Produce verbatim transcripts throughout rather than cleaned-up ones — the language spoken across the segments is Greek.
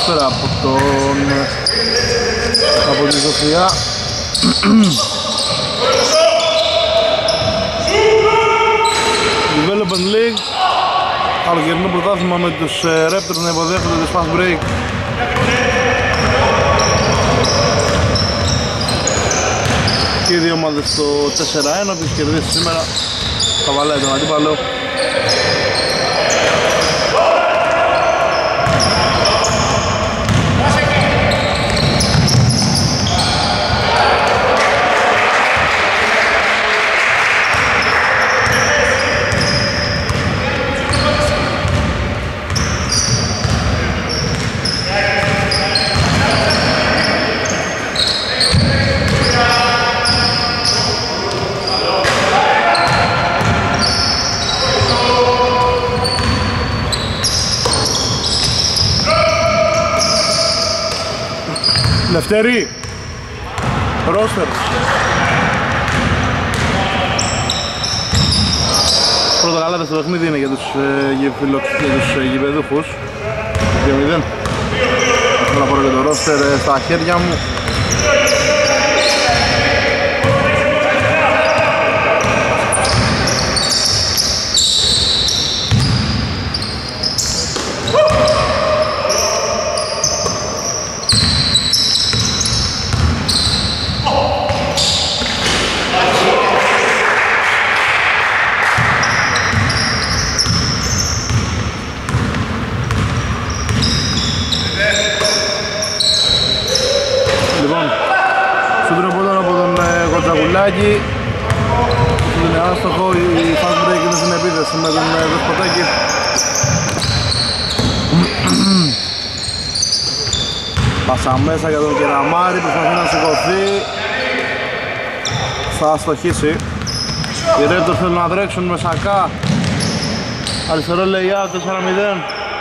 ατμόσφαιρα από τον από τη Σοφία. Development League, καλοκαιρινό πρωτάθλημα με τους Raptors να υποδέχονται το fast break. Και οι δύο ομάδες στο τέσσερα ένα, ποιος κερδίσει σήμερα θα βαλάει τον αντίπαλο. Λευτέρη, Ρόστερ. Πρώτα καλά στο παιχνίδι είναι για τους, ε, φιλο, για τους ε, γηπεδούχους. δύο μηδέν. Θέλω να πάρω και το Ρόστερ ε, στα χέρια μου. Κοντζαγουλάκη, είναι άστοχο, η fast break είναι στην επίθεση με τον Δεσποτάκη. Πάσα μέσα για τον Κεραμάρη, προσπαθεί να σηκωθεί, θα αστοχίσει. Οι Raptors θέλουν να τρέξουν με Σακά, αριστερό layout, τέσσερα μηδέν.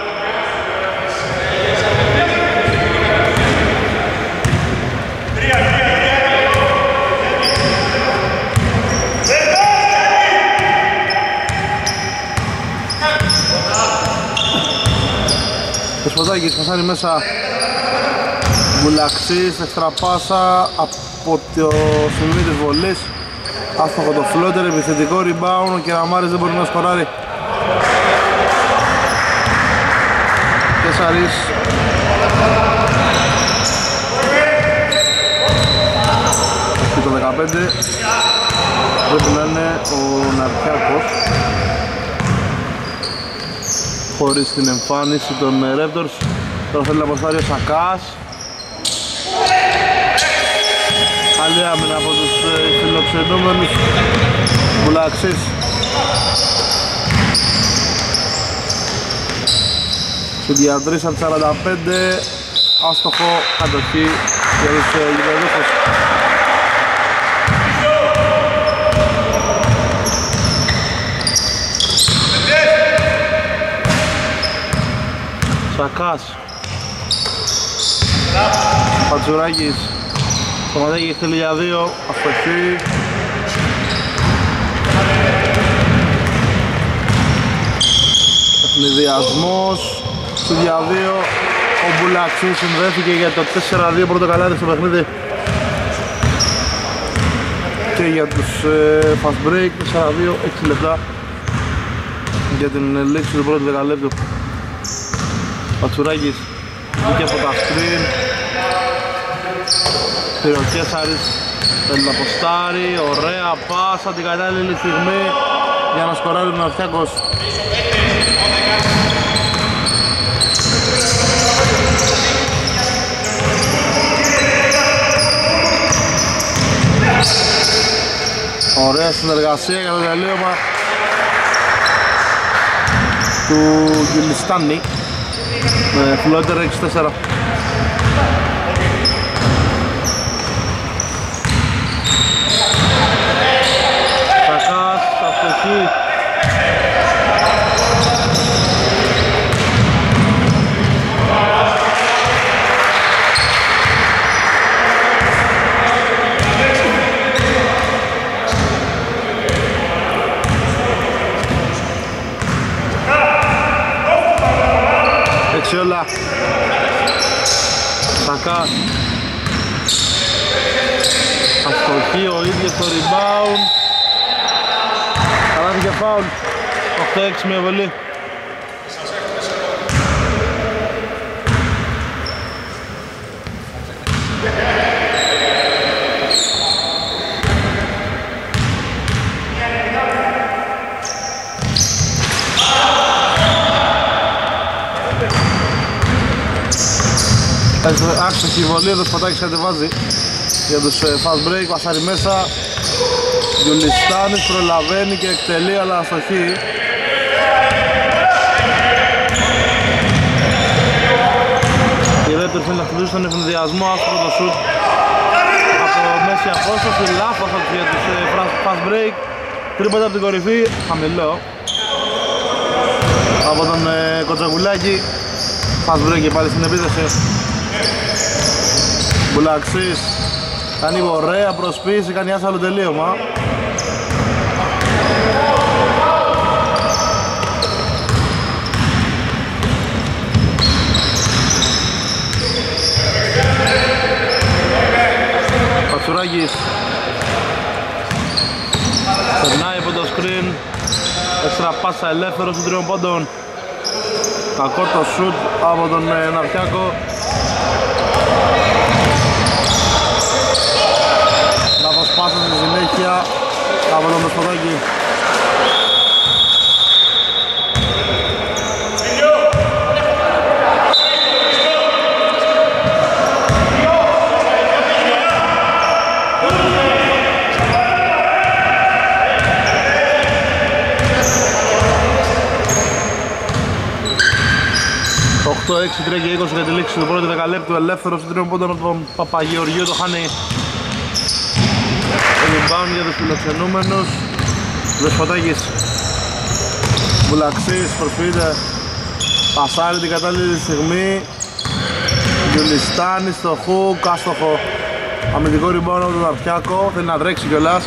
Δεσποτάκης πασάρει μέσα, Μπουλαξής, εξτραπάσα από το σημείο της βολής, άστοχο το φλότερ, επιθετικό rebound, ο Κεραμάρης δεν μπορεί να σκοράρει. Τέσσαρις. Και το δεκαπέντε πρέπει να είναι ο Ναρτιάκος. Χωρίς την εμφάνιση των Raptors. Τώρα θέλει να αποστάρει ο Σακάς. Καλή άμυνα από τους φιλοξενούμενους. Μπουλαξής. Συντια τρία από σαράντα πέντε. Άστοχο, κατοχή για τους γηπεδούχους. Σακάς, Πατσουράκης, Στοματάκης θέλει για δύο, αστοχή. Ευνηδιασμός, στο για δύο, ο Μπουλαξής συνδέθηκε για το τέσσερα δύο πρώτο καλάδι στο παιχνίδι. Και για τους ε, fast break, τέσσερα δύο, έξι λεπτά για την λήξη του πρώτου δεκαλέπτου. Πατσουράκης βγήκε από τα screen. Πήρε ο Κέσαρης, θέλει να αποστάρει, ωραία πάσα την κατάλληλη στιγμή για να σκοράρει τον Ναυτιάκος. Ωραία συνεργασία για το τελείωμα του Γκυλιστάνη με φλότερ έξι τέσσερα. Σακάς, αστοχή. Εξιόλα. Σακά αστοχή ο ίδιος το rebound. Καλάθι και φάουλ. οκτώ έξι μια βολή. Άξοχη η βολή, εδώ Σπατάκης κατεβάζει για τους fast break, πασάρει μέσα. Γιουλιστάνης προλαβαίνει και εκτελεί, αλλά αστοχή. Η δεύτερη θέλει να χτυπήσει τον ευνηδιασμό, άστρο το σουτ από μέση απόσταση, λάθος για τους fast break. Τρίποντα από την κορυφή, χαμηλό από τον Κοτσακουλάκη. Fast break και πάλι στην επίθεση. Μπουλαξής κάνει ωραία προσποίηση, κάνει άσχαλο τελείωμα. Πατσουράκης περνάει από το screen, έξτρα πάσα ελεύθερος των τριών πόντων. Κακό το σουτ από τον Ναρκιάκο. Λάθος πάσα στη συνέχεια από τον Δεσποτάκη. οκτώ έξι τρία και είκοσι για τη λήξη του πρώτου δεκαλέπτου. Ελεύθερος του τριών πόντων από τον Παπαγεωργίου, το χάνει. Rebound για τους φιλοξενούμενους. Δεσποτάκης, Μπουλαξής προσποιείται, πασάρει την κατάλληλη στιγμή. Γιουλιστάνης στο χουκ, άστοχο. Αμυντικό rebound από τον Αρφιάκο, θέλει να τρέξει κιόλας.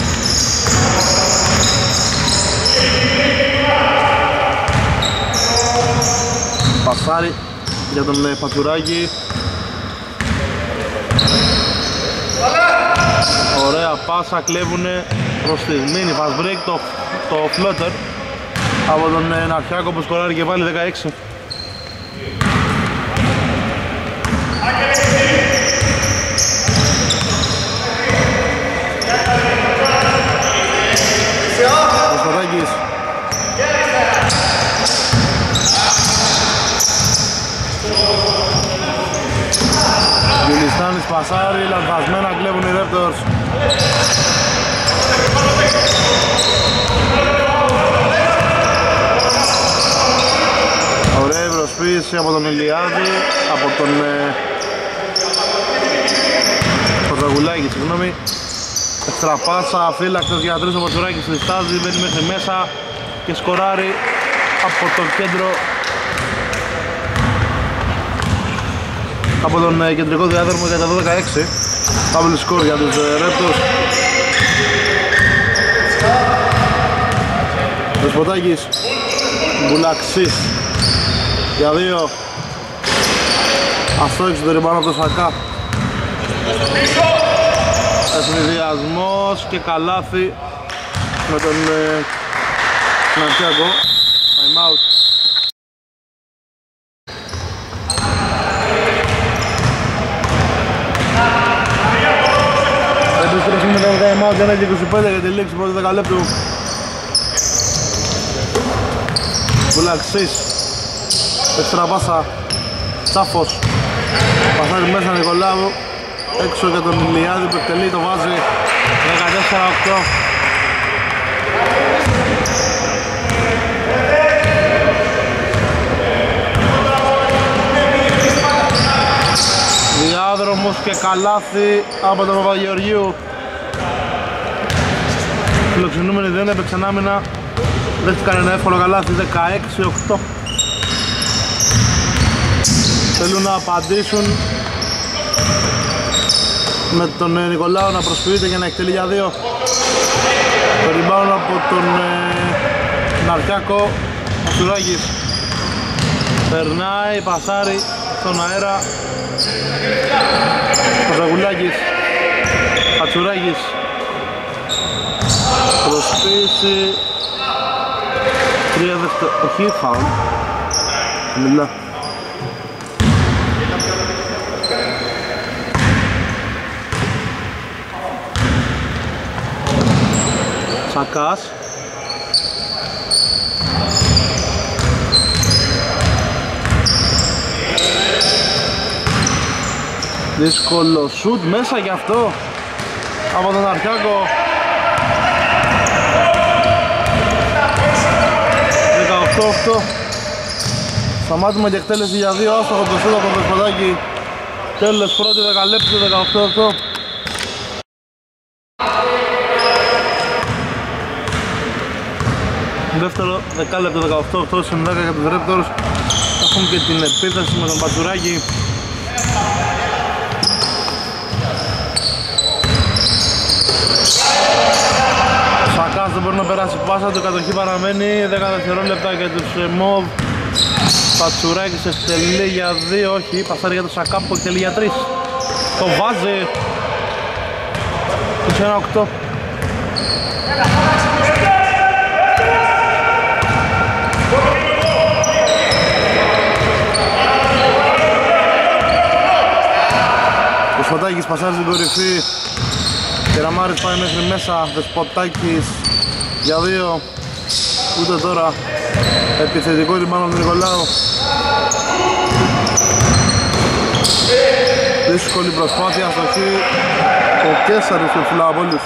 Πασάρει για τον Πατσουράκη. Ωραία πάσα, κλέβουνε προς τη μίνι fast break το, το floater από τον Ναρφιάκο που σκοράρει και πάλι δεκαέξι. Κωνσταντάκης Γιουλιστάνης πασάρει, λανθασμένα κλέβουν οι Raptors. Ωραία η προσποίηση από τον Ηλιάδη, από τον ε, Κοτσαγουλάκη, συγγνώμη. Εξτραπάσα, αφύλακτος για τρεις, ο Πατσουράκης λιστάζει, μπαίνει μέχρι μέσα και σκοράρει από το κέντρο, από τον ε, κεντρικό διάδρομο για τα δώδεκα έξι. Παύλη σκορ για τους ε, Raptors. Δεσποτάκης, Μπουλαξής για δύο. Αστόχησε το ριμπάνο από το Σακά. Ευνηδιασμός και καλάθι με τον ε, Ναρκιάκο. Time out. Επιστρέφουμε με τον time out, ένα και είκοσι πέντε για τη λήξη πρώτη δεκαλέπτου. Μπουλαξής, έξτρα πάσα, Τσάφος, πασάρει μέσα Νικολάου, έξω για τον Ηλιάδη που εκτελεί, το βάζει δεκατέσσερα οκτώ. Διάδρομος και καλάθι από τον Παπαγεωργίου. Φιλοξενούμενοι δεν έπαιξαν άμυνα, δεν τους κάνει ένα εύκολο καλάθι, δεκαέξι οκτώ. Θέλουν να απαντήσουν με τον Νικολάου να προσποιείται για να εκτελεί για δύο. Το rebound από τον ε, Ναρκιάκο. Πατσουράκης περνάει, πασάρει στον αέρα. Κοζαγουλάκης, Χατσουράκης, προσποίηση, τρία δεύτερα, όχι φάουλ, μιλά. Σακάς, δύσκολο σουτ μέσα κι αυτό από τον Αρχιάκο. Δεκαοκτώ οκτώ. Σταμάτημα και εκτέλεση για δύο, άστοχο το σούτ από τον Δεσποτάκη. Τέλος πρώτη δεκαλέπτου, δεκαοκτώ οκτώ. Δεύτερο δεκάλεπτο, δεκαοκτώ οκτώ στην δέκα για τους Raptors. Έχουν και την επίθεση με τον Πατσουράκη. Σακάς δεν μπορεί να περάσει πάσα του, κατοχή παραμένει, δέκα δευτερόλεπτα για τους Μοβ. Πατσουράκης εκτελεί για δύο, όχι, πασάρει για το Σακά που εκτελεί για τρία. Το βάζει. είκοσι ένα οκτώ. Ο Σφατάκης πασάρει στην κορυφή. Κεραμάρης πάει μέχρι μέσα, Δεσποτάκης για δύο. Ούτε τώρα επιθετικό ριμπάουντ από τον Νικολάου. Δύσκολη προσπάθεια, αστοχή. Ο Κέσσαρης του Φουλαπόλους.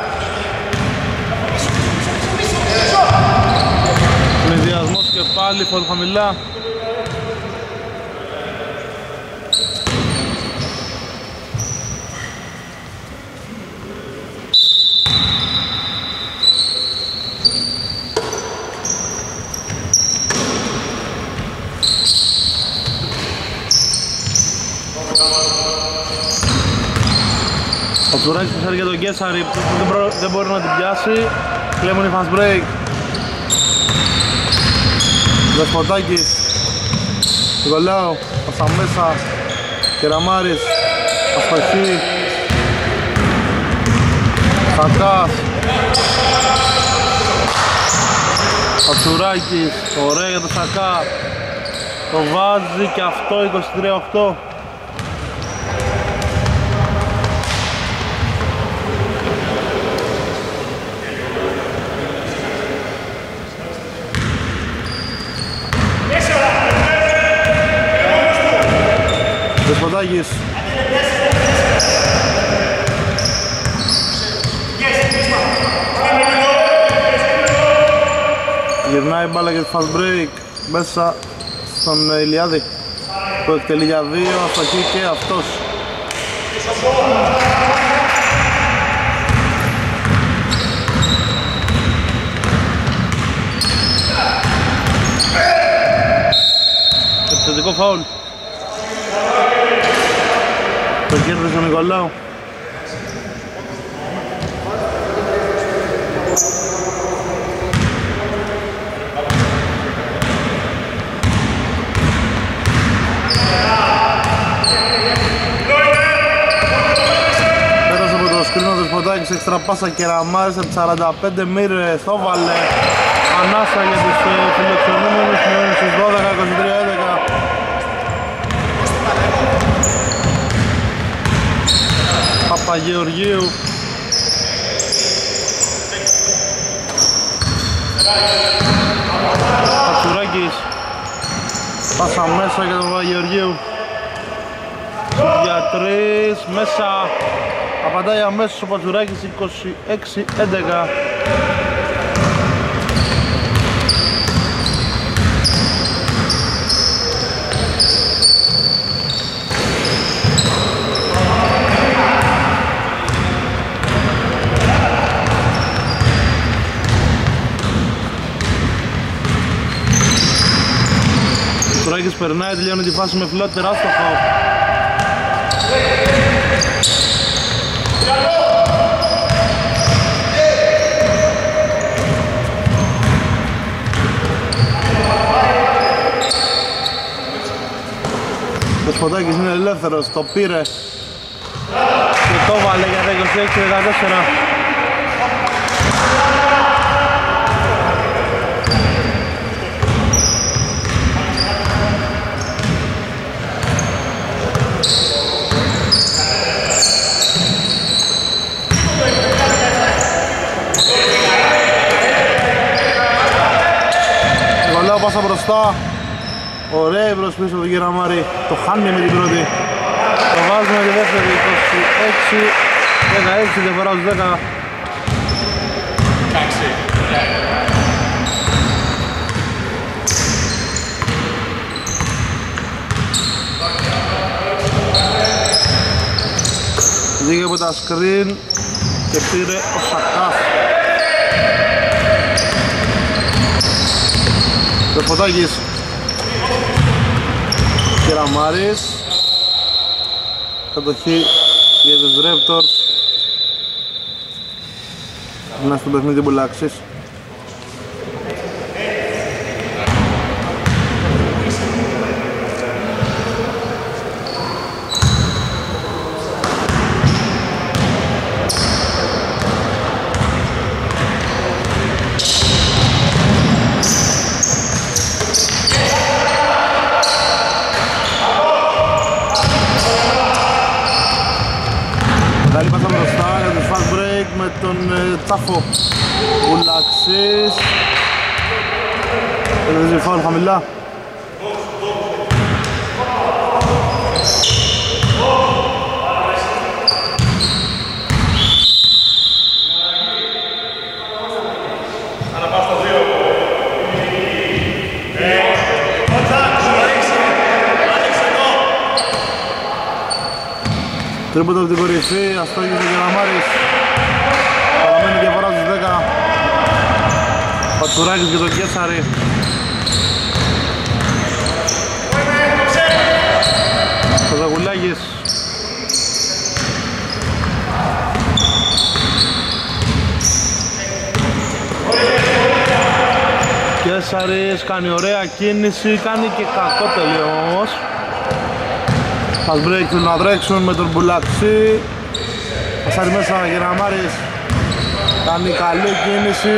Συνδυασμός και πάλι φορ χαμηλά. Ο Τσουράκης πασάρει για τον Κέσσαρη που δεν, προ... δεν μπορεί να την πιάσει. Κλέμουν η fast break. Δεσποτάκης, Νικολάου, πάσα μέσα, Κεραμάρης, αστοχή, Σακάς, ο Τσουράκης, ωραία για το Σακά, το βάζει και αυτό, είκοσι τρία οκτώ. Δεσποτάκης, γυρνάει μπάλα για το fast break μέσα στον Ηλιάδη που εκτελεί για δύο, αστοχή και αυτός. Επιθετικό φάουλ. Το κέρδισε ο Νικολάου. Πέρασε από το σκρίνο του Δεσποτάκης, έξτρα πάσα Κεραμάρης από σαράντα πέντε μοίρες, το βάλε. Ανάσα για τους φιλοξενούμενους, μειώνει στους δώδεκα, είκοσι τρία έντεκα. Παπαγεωργίου. Πατσουράκης. Πάσα μέσα για τον Παπαγεωργίου. Για τρεις, μέσα. Απαντάει αμέσως ο Πατσουράκης, είκοσι έξι έντεκα. Ο Τουράκης περνάει, τελειώνει τη φάση με φλότερ, άστοχο. Ο Σποτάκης είναι ελεύθερος, το πήρε και το βάλε για τα είκοσι έξι δεκατέσσερα. Γολέο πάσα μπροστά. Ωραία η προσπίση του Γεραμάρη, το χάνει με την πρώτη. Το βάζουμε τη δεύτερη, είκοσι έξι δεκαέξι, διαφορά στους δέκα. Βγήκε από τα screen και πήρε ο Σακάς. Το Φωτάκης. Κεραμάρης. Κατοχή για τους Raptors. Να στο παιχνίδι Μπουλάξης. Καλή πάσα μπροστά για το fast break με τον ε, Τσάφο. Μπουλάξης. Τελειάζει φάουλ χαμηλά. Τρίποντο από την κορυφή, αστόγησε ο Γεραμάρης. Παραμένει διαφορά στους δέκα. Πατσουράκης και τον Κέσσαρη. Κοζαγουλάκης. Κέσσαρης κάνει ωραία κίνηση, κάνει και κακό τελείως. Fast break θέλουν να τρέξουν με τον Μπουλαξή. Πασάρει μέσα ο Γεραμάρης. Κάνει καλή κίνηση.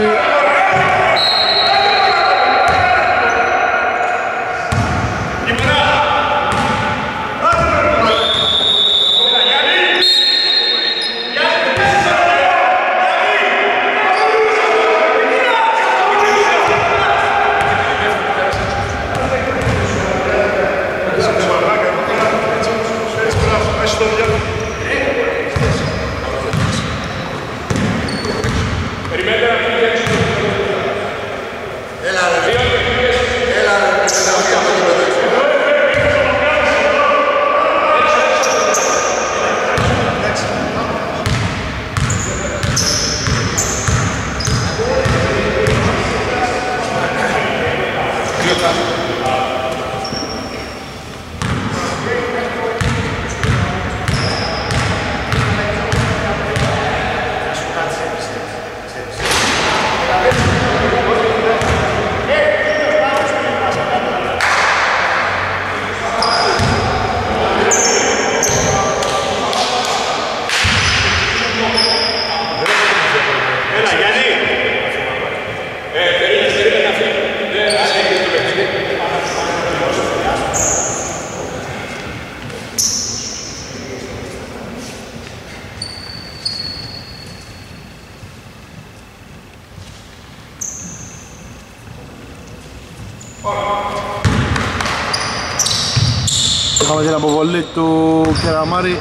Είχαμε την αποβολή του Κεραμάρη.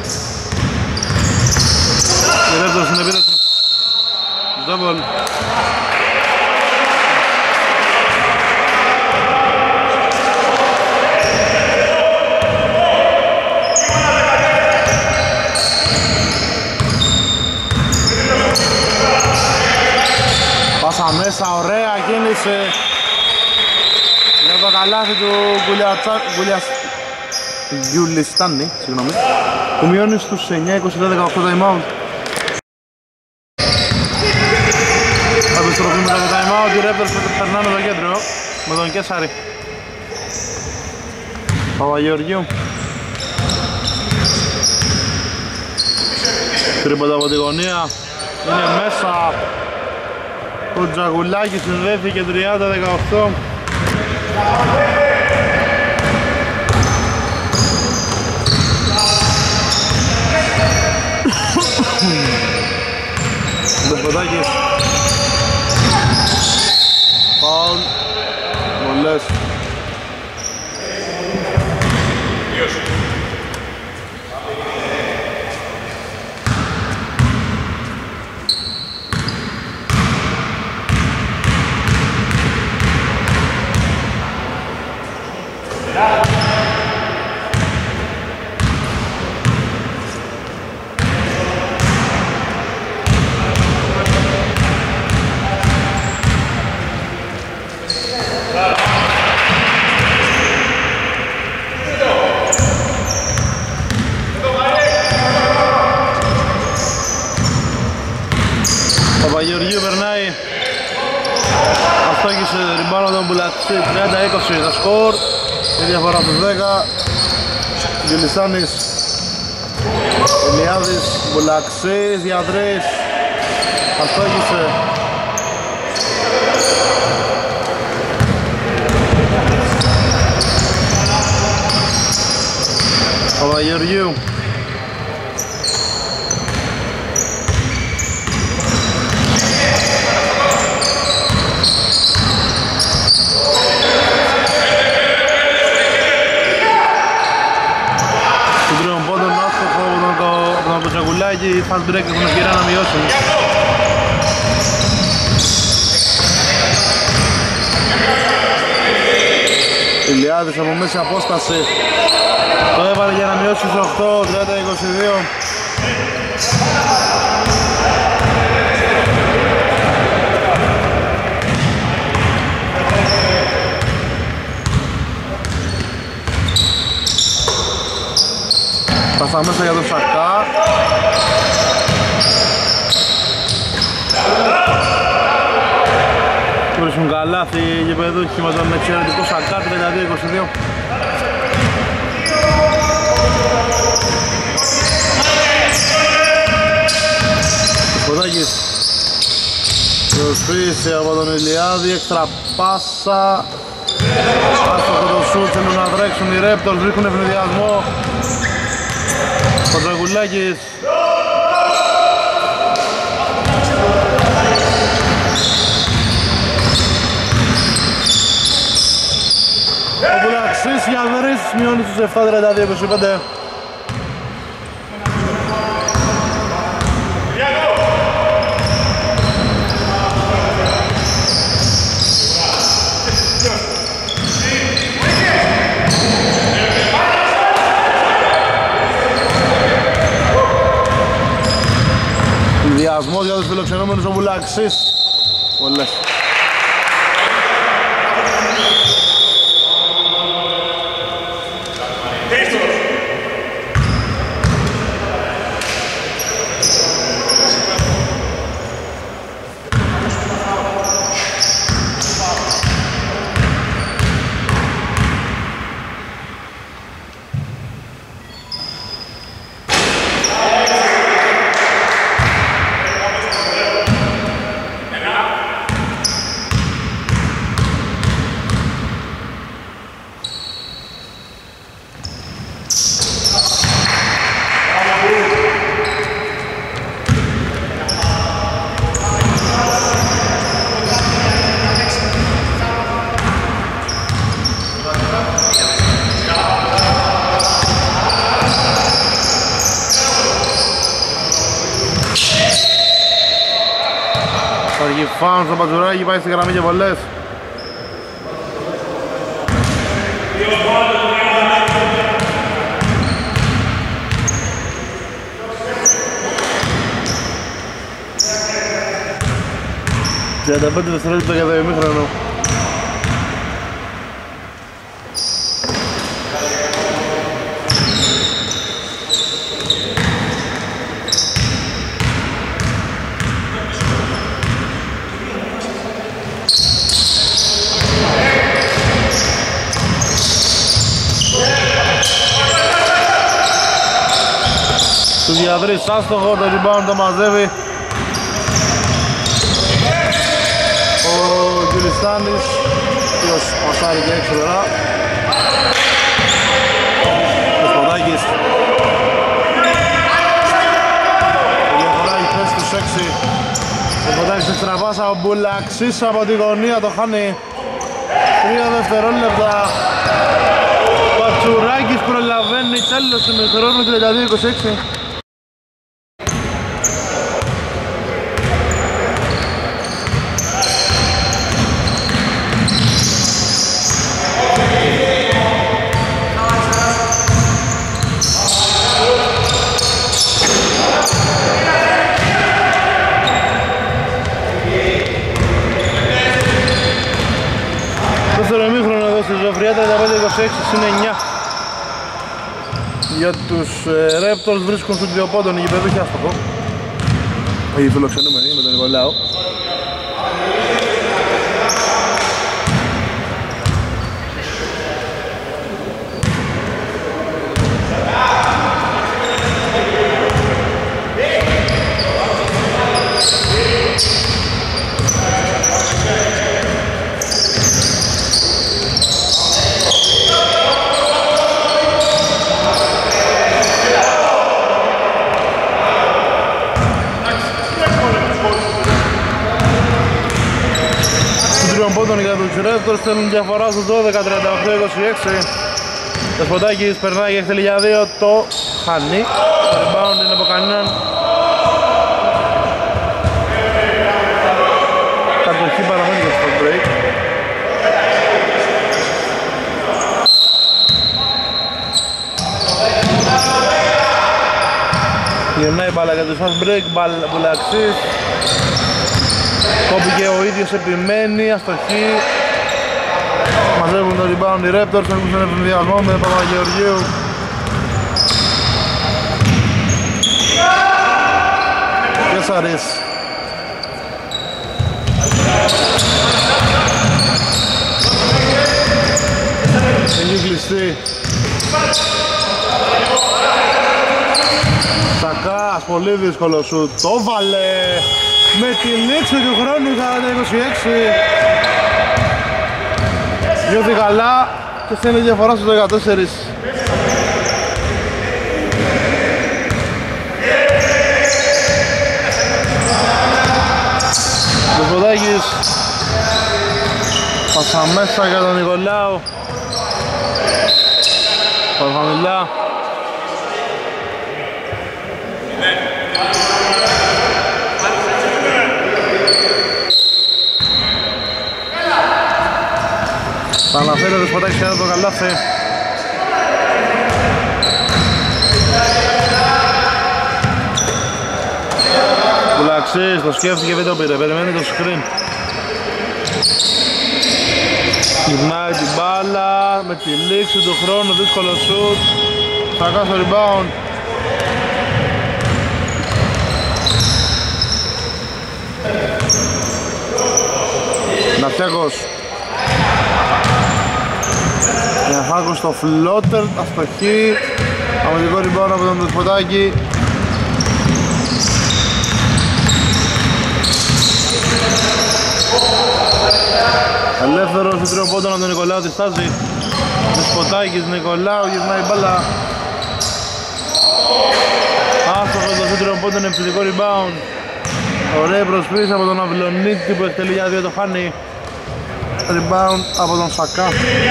Και δεύτερο στην επίθεση. Double. Πάσα μέσα, ωραία κίνηση για το καλάθι του Γκουλιας Γιουλιστάνη, συγγνώμη, που μειώνει στους εννιά είκοσι δεκαοκτώ time out. Επιστροφή μετά το time out, οι Raptors περνάνε το κέντρο με τον Κέσσαρη. Παπαγεωργίου. Τρίποντα από τη γωνία, είναι μέσα. Ο Τζαγουλάκης συνδέθηκε τριάντα δεκαοκτώ. Δεσποτάκης. Φάουλ. Βολές. Παπαγεωργίου περνάει. Αστόχησε ριμπάνω τον Μπουλατσί. τριάντα είκοσι τα σκορ. Η διαφορά στους δέκα. Γελισάνης, Ηλιάδης, Μπουλαξής για τρεις. Αστόχησε. Παπαγεωργίου. Τζαγουλάκη, fast break έχουν ευκαιρία να μειώσουν. Ηλιάδης από μέση απόσταση το έβαλε για να μειώσει στους οκτώ, τριάντα είκοσι δύο. Πάσα μέσα για τον Σακά. Βρίσκουν καλάθι οι γηπεδούχοι με τον εξαιρετικό Σακά, τριάντα δύο είκοσι δύο. Κοντάκης προσφύση από τον Ηλιάδη, έξτρα πάσα. Άστοχο το σουτ, θέλουν να τρέξουν οι Raptors, βρίσκουν ευνηδιασμό. Ο Τζαγουλάκης. Ο Μπουλαξής για βρεις μειώνει στους επτά, τριάντα δύο είκοσι πέντε. Διασμός για τους φιλοξενούμενους, ο Μπουλαξής. Πολλές. Φάουν στο Μπατζουράκι, πάει στη γραμμή και βολές. τριάντα πέντε δευτερόλεπτα για το ημίχρονο. για τρεις άστοχο, το rebound το μαζεύει ο Γκυλιστάνης, ο οποίος πασάρει και έξω τώρα. Ο Σποντάκης, η διαφορά έχει πέσει στους έξι. Ο Σποντάκης έξτρα πάσα, ο Μπουλαξής από τη γωνία το χάνει. Τρία δευτερόλεπτα. Πατσουράκης προλαβαίνει, τέλος του ημιχρόνου, τριάντα δύο είκοσι έξι. Δεύτερο ημίχρονο εδώ στη Ζωφριά, τριάντα πέντε είκοσι έξι συν εννιά. Για τους ε, Raptors βρίσκουν στους δύο πόντων οι γηπεδούχοι άστοχο. Οι φιλοξενούμενοι με τον Νικολάου. Για τους Raptors θέλουν διαφορά στους δώδεκα, τριάντα οκτώ είκοσι έξι. Το Σποντάκης περνάει και θέλει για δύο, το χάνει. Το rebound είναι από κανέναν. Κατοχή παραμένει για το break. Γυρνάει η μπάλα για το fast break, Μπουλαξής. Κόπηκε ο ίδιος, επιμένει, αστοχή. Μαζεύουν το rebound οι Raptors, έχουν στον ευρωδιασμό με Παπαγεωργίου. Και Σαρής. Έχει κλειστεί. Σακάς, πολύ δύσκολο σουτ. Το βάλε με τη λήξη του χρόνου, σαράντα είκοσι έξι. Νιώθει καλά και στέλνει διαφορά στους δεκατέσσερα. Ο Σποντάκης πάσα μέσα για τον Νικολάου. Παρχαμιλά. Θα αναφέρει ο Σποντάκης και το καλάθι. Μπουλαξής, το σκέφτηκε, δεν το πήρε, περιμένει το screen. Γυρνάει την μπάλα με τη λήξη του χρόνου, δύσκολο σουτ. Θα κάνει το rebound. Ναυτιάκος. Ναυτιάκος στο φλότερ, αστοχή. Αμυντικό rebound από τον Σποντάκη. Ελεύθερος του τριών πόντων από τον Νικολάου, τη στάζει. Σποντάκης, Νικολάου, γυρνάει μπάλα. Άστοχος το τριών πόντων, επιθετικό rebound. Ωραία προσπίση από τον Αυλονίτη που εκτελεί για δύο, το χάνει. Rebound από τον Σακά.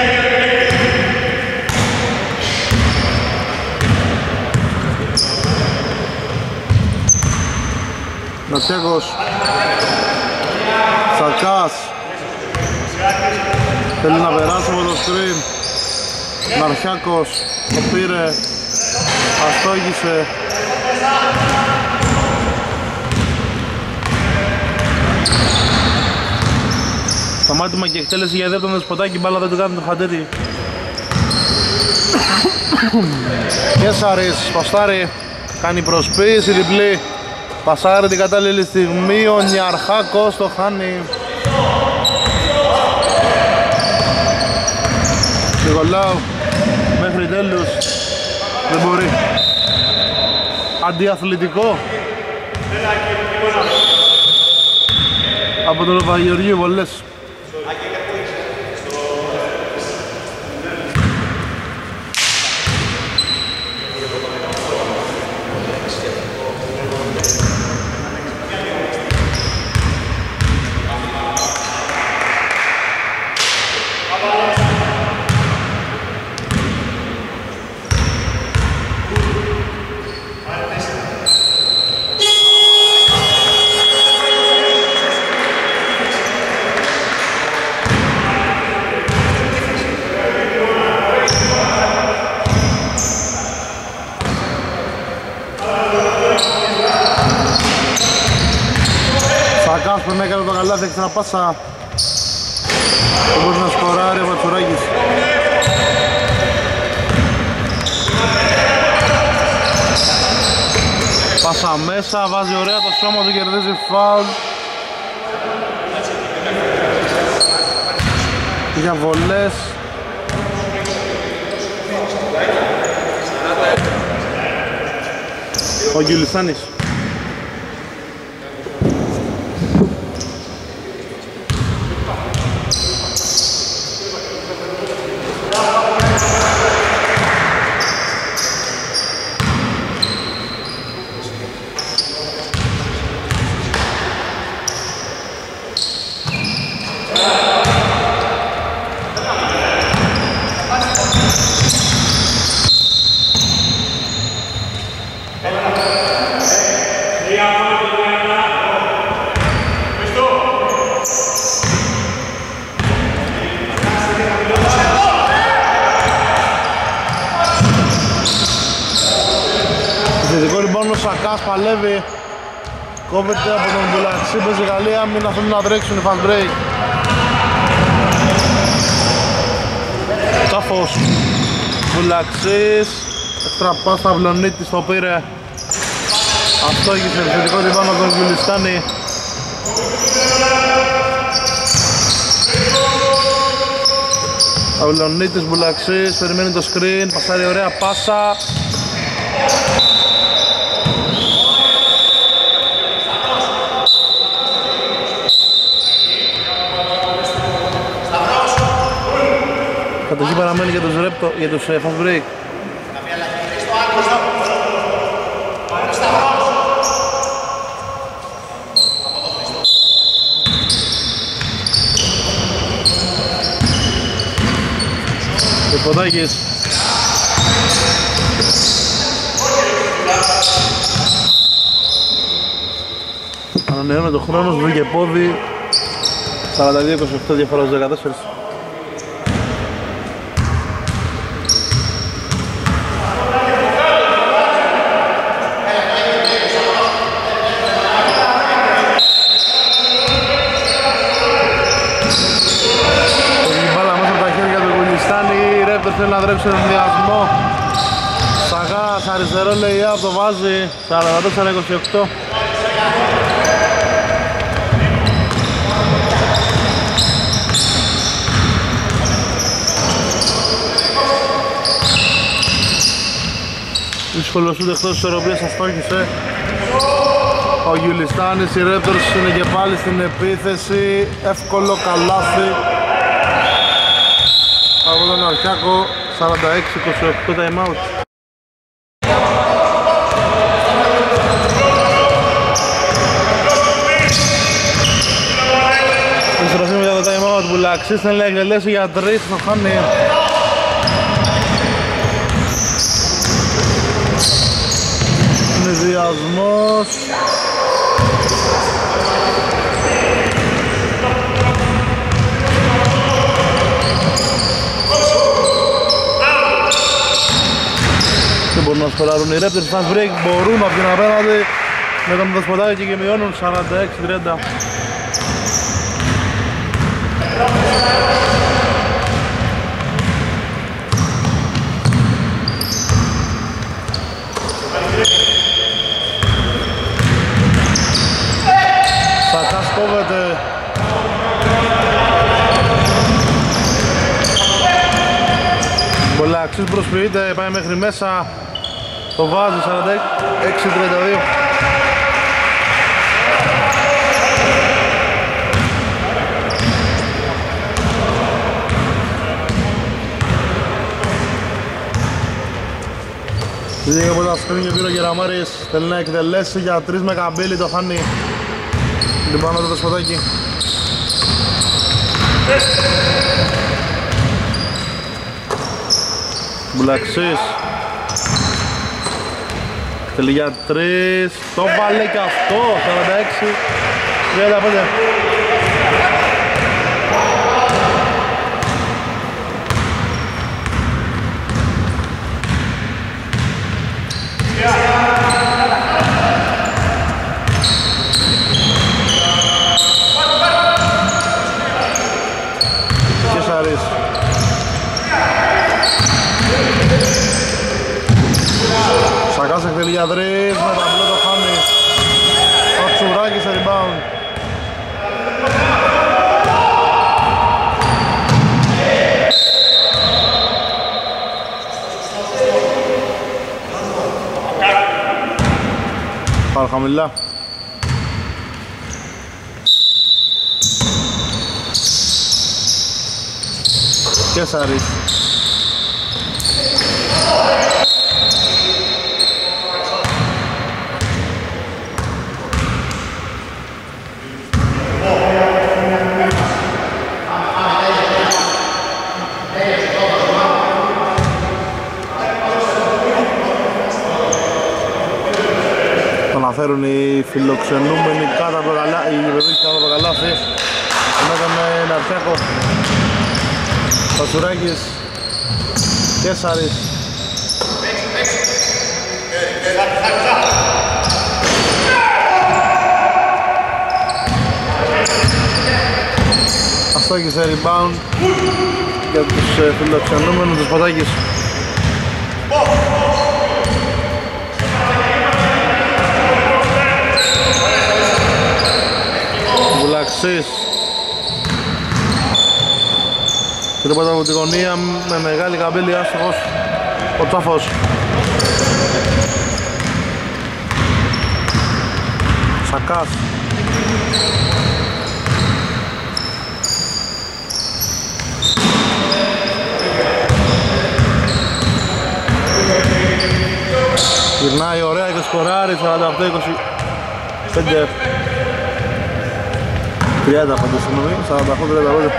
Νατσέκος. Σακάς. Θέλει να περάσει από το screen. Ναρχιάκος το πήρε, αστόγησε. Σταμάτημα και εκτέλεση για δεύτερον Δεσποτάκη, μπάλα δεν του κάνει το χαντέρι. Κέσαρης, παστάρι, κάνει προσποίηση διπλή. Πασάρει την κατάλληλη στιγμή, ο Νιαρχάκος το χάνει. Νικολάου μέχρι τέλους δεν μπορεί. αντιαθλητικό από τον Παπαγεωργίου βολές. Κάσπερ έκανε το καλάθι, έξτρα πάσα. Δεν μπορεί να σκοράρει ο Πατσουράκης. Πάσα μέσα, βάζει ωραία το σώμα του, κερδίζει φάουλ. Για βολές. Ο Γκυλιστάνης. Παλεύει, κόβεται από τον Μπουλαξή, παίζει Γαλλία, μην αφήνουν να τρέξουν οι fast break. Τάφος Μπουλαξής, έξτρα πάσα, Βλονίτης το πήρε. Αυτό έχει σε επιθετικό ριμπάουντ από τον Γκυλιστάνη. Ο Βλονίτης, Μπουλαξής, περιμένει το screen, πασάρει ωραία πάσα. Κατοχή παραμένει για τους ρέπτο, για τους uh, fast break. Ποδάκης. Ανανεώνει το χρόνος, βρήκε πόδι. σαράντα δύο είκοσι οκτώ διαφορά στους δεκατέσσερα. Θέλει να δρέψει τον ενδιασμό. Σαγάς αριστερό lay-up, το βάζει σαράντα τέσσερα είκοσι οκτώ. Δύσκολο σούτ εκτός της ισορροπίας, αστόχησε ο Γκυλιστάνης. Οι Raptors είναι και πάλι στην επίθεση. Εύκολο καλάθι από τον Αρχιάκο. Σαράντα έξι είκοσι οκτώ time out. Επιστροφή για το time out. Μπουλαξής θέλει να εκτελέσει για τρεις, το χάνει. Συνδυασμός. Δεν μπορούν να σκοράρουν οι Raptors. Fast break μπορούν από την απέναντι με τον Δεσποτάκη και μειώνουν σαράντα έξι τριάντα. Σακάς κόβεται. Μπολαξής προσποιείται, πάει μέχρι μέσα. Το βάζει σαράντα έξι τριάντα δύο. Δίδει από τα σκρίνια πήρε ο Γεραμάρης, θέλει να εκτελέσει για τρεις με καμπύλη, το χάνει την πάνω το σποτάκι. Μπουλαξής εκτελεί για τρεις, το βάλε και αυτό, σαράντα έξι τριάντα πέντε. Σακάς εκτελεί για τρεις, με ταμπλό το χάνει. Ο Τσουράκης σε rebound. Πάρε χαμηλά. Και Σαρής. Φέρουν οι φιλοξενούμενοι κάτω από το καλάθι, οι βεβαίως κάτω από το καλάθι με τον Ναρτσέκο, Πατσουράκης και Σαρής. Αυτό και σε rebound για τους φιλοξενούμενους, τους Πατάκης. Βουλαξής τρίποτα από τη γωνία με μεγάλη καμπύλη, άστοχος ο Τσάφος. Σακάς γυρνάει ωραία και σκοράρει, σαράντα οκτώ είκοσι πέντε τριάντα πέντε, συγγνώμη, σαράντα οκτώ τριάντα πέντε.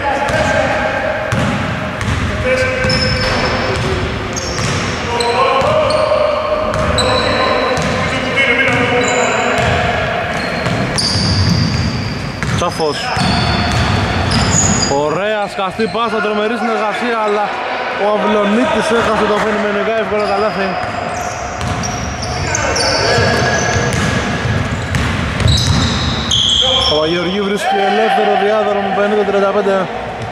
Τσάφος. Ωραία σκαστή πάσα, τρομερή συνεργασία, αλλά ο Αυλονίτης έχασε το φαινομενικά εύκολο καλάθι. Ο Παπαγεωργίου βρίσκει ελεύθερο διάδρομο πενήντα τριάντα πέντε.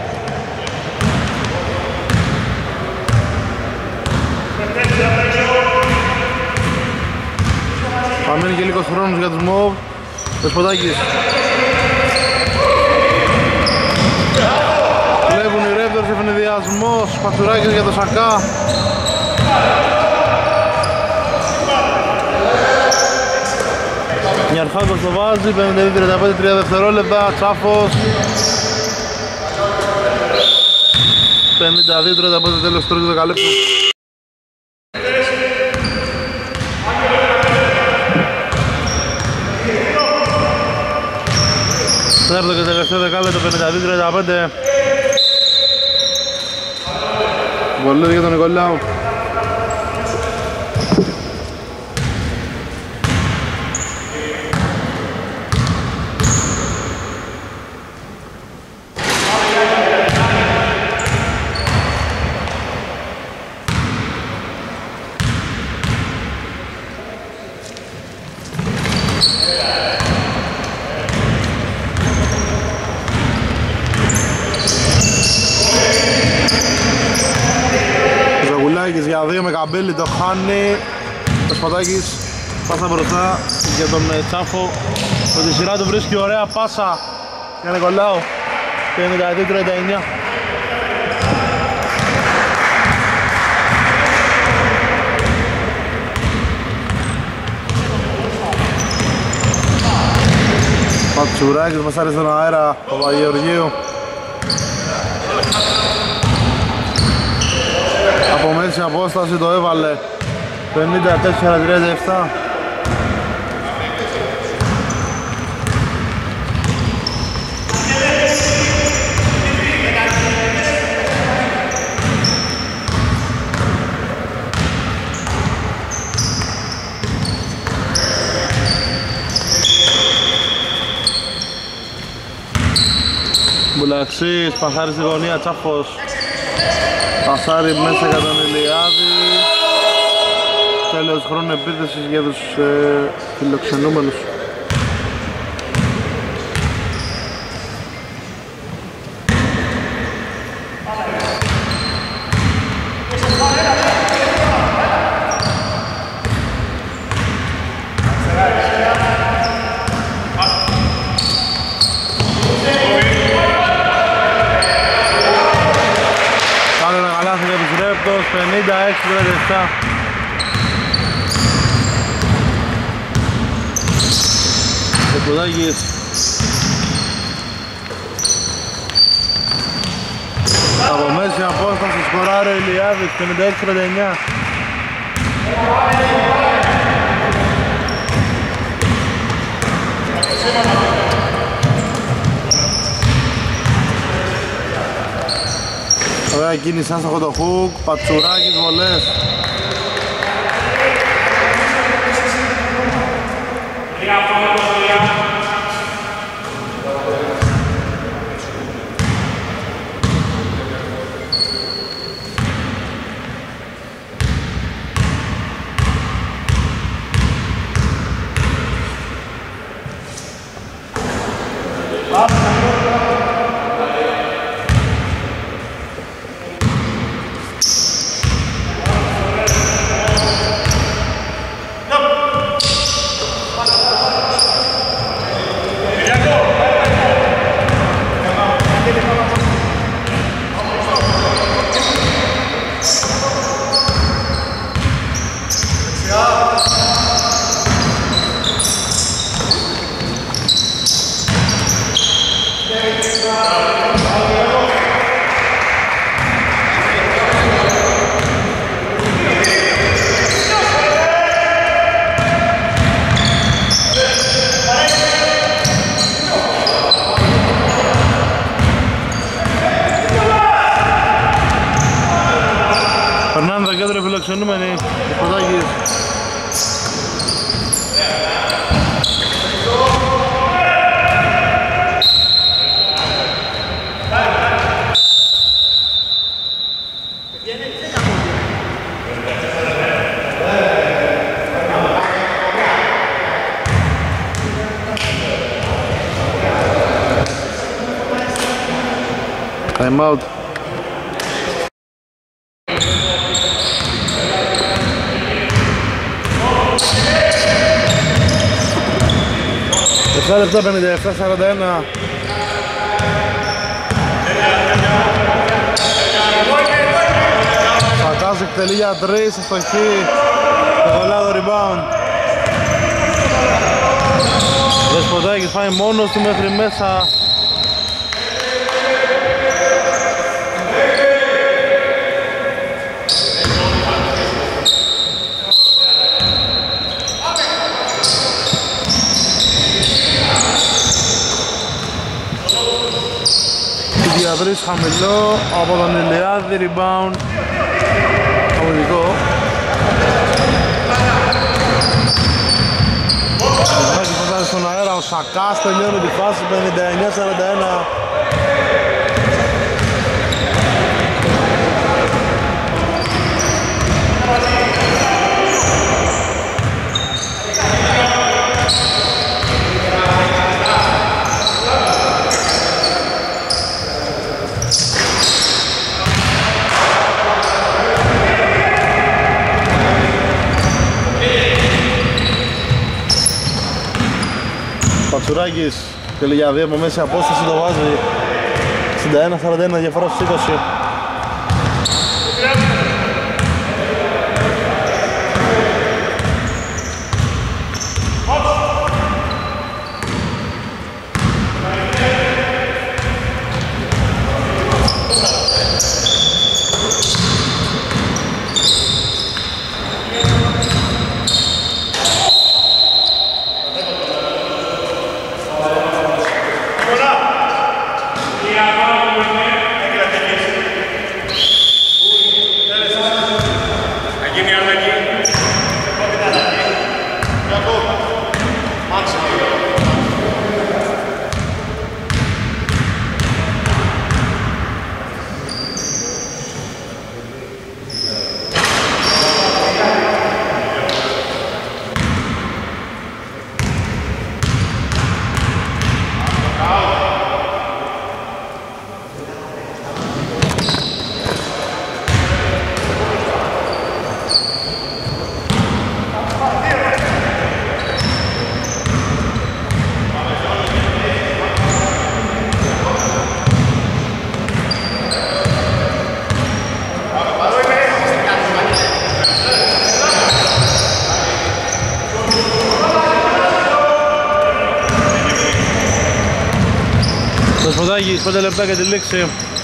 Παραμένει και λίγος χρόνος για τους Μοβ. Δεσποτάκης. Κλέβουν οι Raptors, ευνηδιασμός, Πατσουράκης για το Σακά. Νιαρχάκος το βάζει, πενήντα δύο τριάντα πέντε, τρία δευτερόλεπτα, Τσάφος. πενήντα δύο τριάντα πέντε, τέλος τρίτου δεκαλέπτου. Τέταρτο και τελευταίο δεκάλεπτο, πενήντα δύο τριάντα πέντε. Βολίδι για τον Νικολάου. Για δύο με καμπύλη, το χάνει. Το Σπατάκης πάσα μπροστά για τον Τσάφο. Με τη σειρά του βρίσκει ωραία πάσα για Νικολάου. πενήντα δύο τριάντα εννιά. Πατσουράκης μέσα στον αέρα, Παπαγεωργίου. Από μέση απόσταση το έβαλε, πενήντα τέσσερα τριάντα επτά. Μπουλαξής, πασάρι στη γωνία, Τσάφος. Πασάρι μέσα για τον Ηλιάδη. Τέλος χρόνου επίθεσης για τους ε, φιλοξενούμενους. πενήντα έξι τριάντα επτά. Κεπουδάκης. Από μέση απόσταση σκοράρει ο Ηλιάδης, πενήντα έξι τριάντα εννιά. Ωραία κίνηση άστοχο το χουκ, Πατσουράκης, βολές. Περνάνε τα κέντρα φιλοξενούμενοι, ο Ποδάκης. Time out. τέσσερα λεπτά πενήντα επτά σαράντα ένα. Σακάς εκτελεί για τρεις, αστοχή. Εγωλάδο rebound. Δεσποτάκης πάει μόνος του μέχρι μέσα. Διαβρύς χαμηλό από τον Ηλιάδη, rebound αμυντικό. Μάκης πατάει στον αέρα, ο Σακάς τελειώνει τη φάση, πενήντα εννιά σαράντα ένα. Πατσουράκης και για δύο από μέση απόσταση το βάζει. Σαράντα ένα σαράντα ένα διαφορά στους είκοσι. Φωτάκης, πέντε λεπτά για τη λήξη.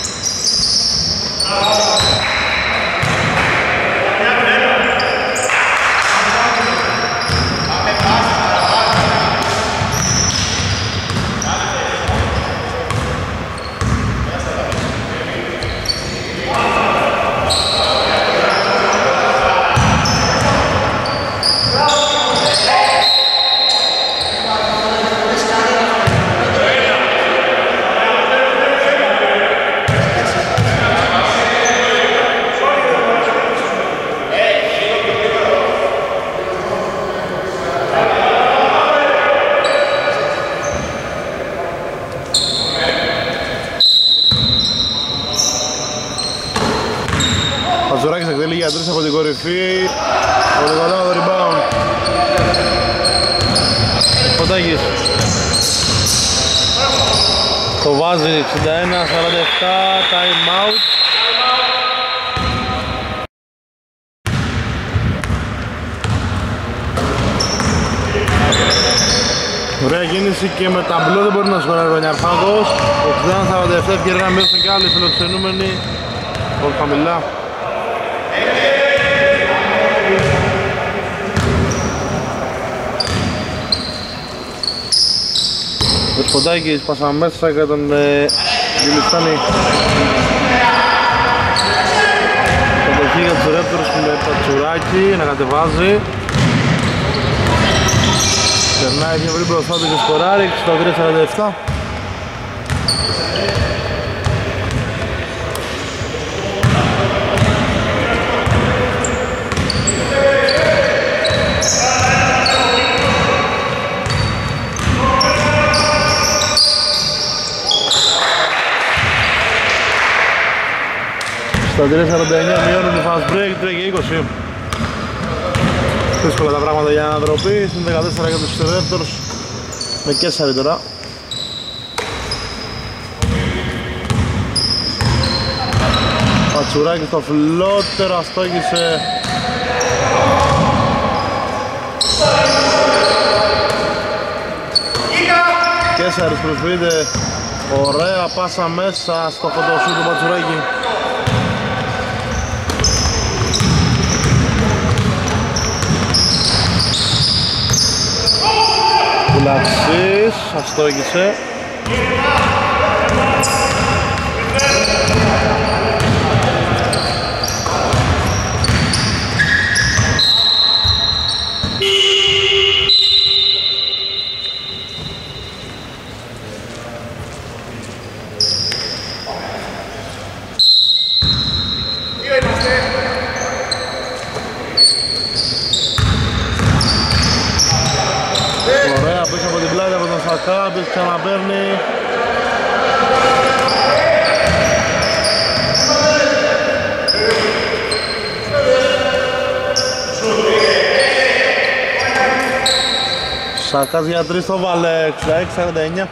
Πατσουράκης εκτελεί για τρεις από την κορυφή. Ο Λιγοντά το rebound. Φωτάκης το βάζει εξήντα ένα σαράντα επτά, time out. Ωραία κίνηση και με ταμπλό δεν μπορεί να σκοράρει ο Νιαρφάκος. εξήντα ένα σαράντα επτά, ευκαιρία να μειώσουν και άλλοι φιλοξενούμενοι. Πολύ χαμηλά. Ο Σποντάκης πάσα μέσα για τον Γιλιστάνη. Κατοχή για τους Ρέπτορους με Πατσουράκη να κατεβάζει. Περνάει και βρει μπροστά του και σκοράρει, εξήντα τρία σαράντα επτά. Στα τρία σαράντα εννιά μειώνουν το fast break, τρία και είκοσι. Δύσκολα τα πράγματα για αναδροπή, στην δεκατέσσερα για τους Raptors με Κέσσαρη τώρα. Πατσουράκης στο φλότερο, αστόγησε. Κέσσαρης προσφύγεται, ωραία πάσα μέσα στο φωτοσού του Πατσουράκη. Πουλαξής, αστόγησε. Κάποιος ξαναπαίρνει. Σακάς για τρεις το βάλε, εξήντα έξι σαράντα εννιά.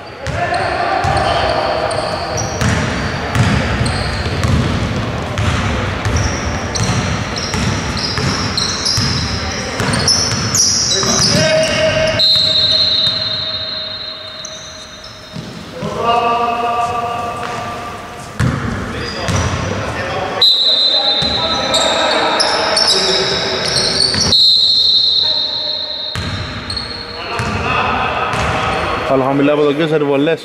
Άλλο χαμηλά από τον Κέσσαρη βολές.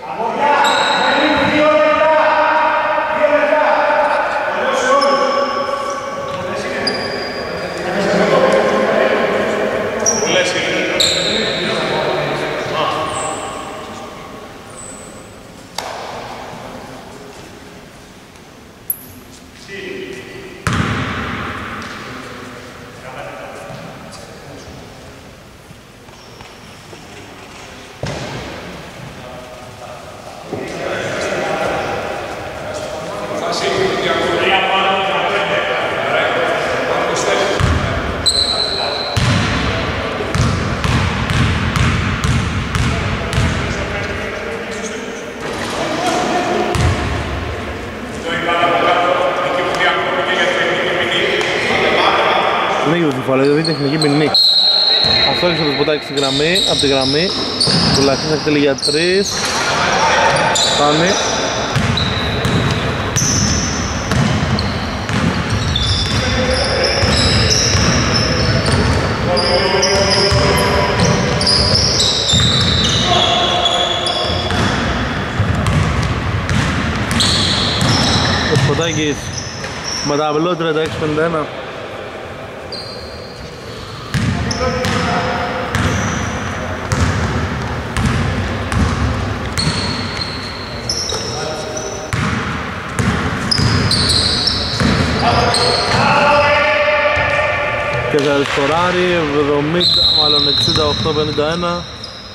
Δηλαδή τεχνική ποινή. Αυτό έχει το Σποντάκη στη γραμμή, από τη γραμμή. Τουλάχιστον εκτελεί για τρεις. Φτάνει. Ο Σποτάκης με τα αυλό τριάντα έξι πενήντα ένα. Και θα σκοράρει εβδομήντα, μάλλον εξήντα οκτώ πενήντα ένα.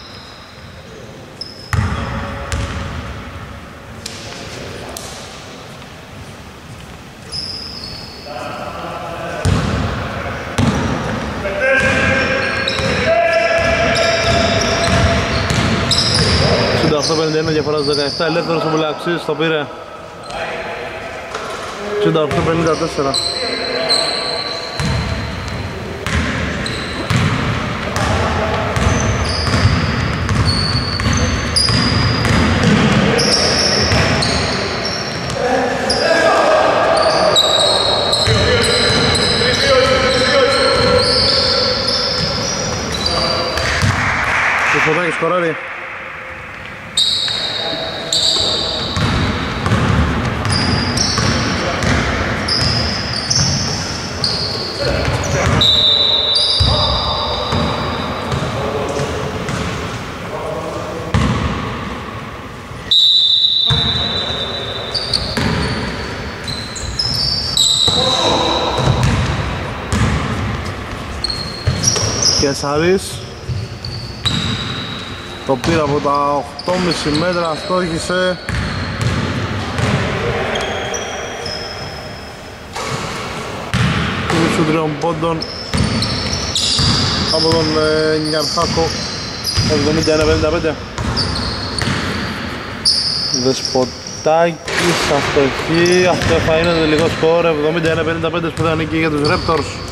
εξήντα οκτώ πενήντα ένα διαφορά στους δεκαεπτά, ελεύθερος ο Βουλαξής, το πήρε. εξήντα οκτώ πενήντα τέσσερα. Ο Σποτάκης σκοράρει. Και Σαρής το πήρε από τα οκτώ κόμμα πέντε μέτρα, στόχισε. Του τριών πόντων από τον ε, Νιαρχάκο, εβδομήντα ένα πενήντα πέντε. Δεσποτάκης, αστοχή, αυτό θα είναι τελικό σκορ, εβδομήντα ένα πενήντα πέντε, σπουδαία νίκη για τους Raptors.